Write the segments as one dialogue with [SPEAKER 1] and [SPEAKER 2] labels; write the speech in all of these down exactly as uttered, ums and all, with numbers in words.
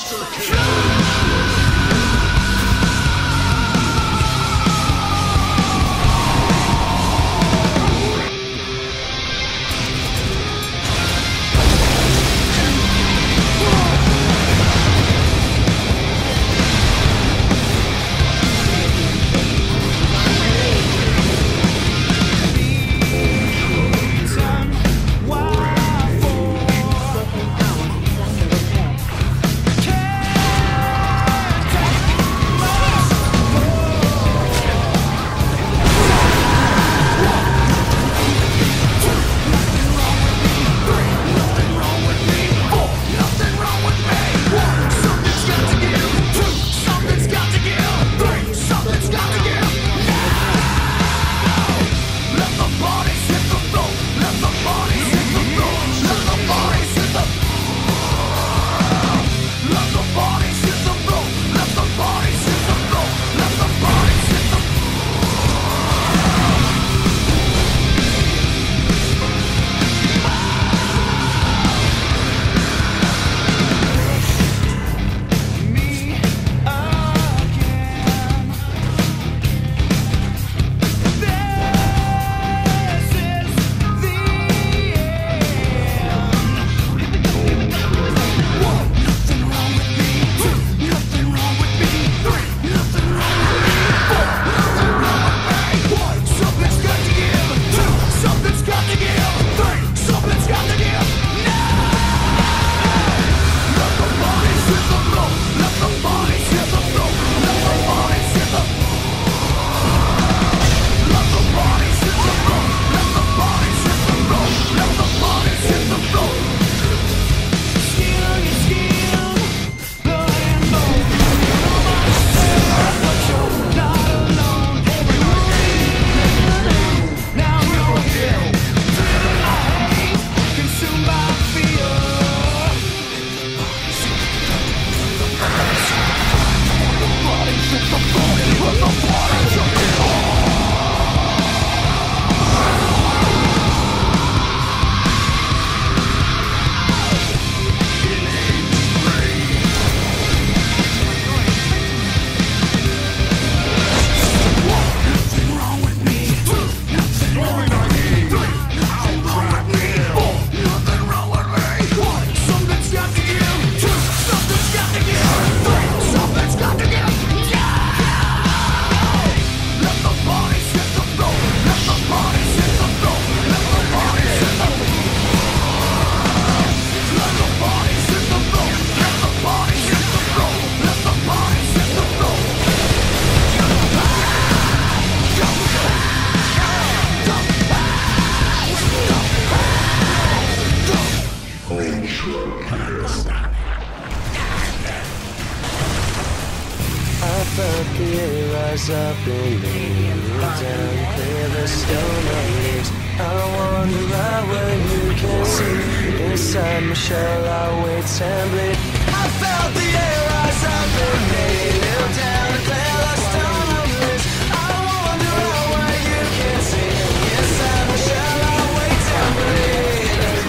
[SPEAKER 1] rise up in me, down, clear the stone of leaves. I wander right where you can see. Inside my shell I wait and bleed. I felt the air rise up in me, kneel down and clear the stone of leaves. I wander right where you can see. Inside my shell I wait and bleed.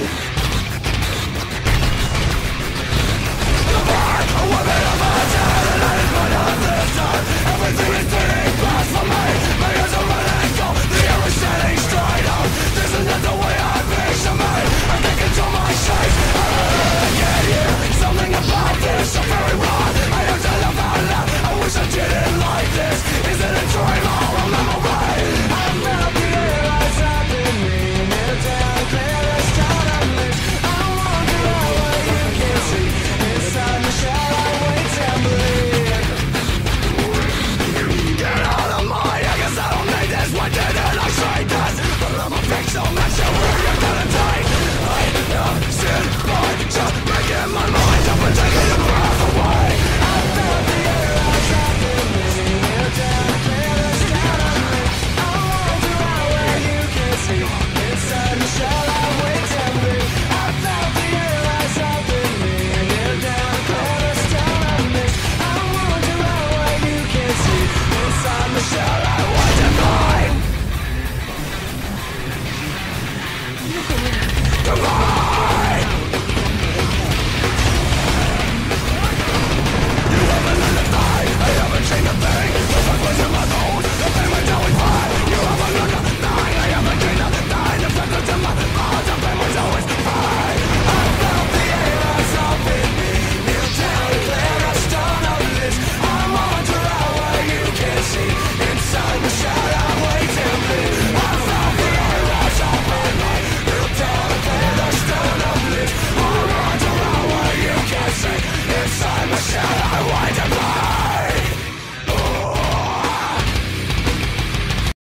[SPEAKER 1] Goodbye, a woman of my time, and I is my this time. Everything is being passed for me. My ears are running cold, the air is setting straight up. This is not the way I picture me. I can't control my shapes. I really can't hear something about this so very wrong. I have to laugh out loud. I wish I didn't like this. Is it a dream or a memory? I felt the air rise up in me, kneel down, clear the stone of leaves. I wander out where you can see. Inside my shell I wait and bleed. Get out of my, I guess I don't need this. Why didn't I say this? But I'm a pixel match where you're gonna die. I am still by just making my mind up and taking your breath away. I felt the air rise up in me, kneel down, clear the stone of leaves. I wander out where you can see. Inside my shell I wait and bleed. I felt the air rise up in me, kneel down, clear the stone of leaves. I wander out where you can see. Inside my shell I wait and bleed. Goodbye.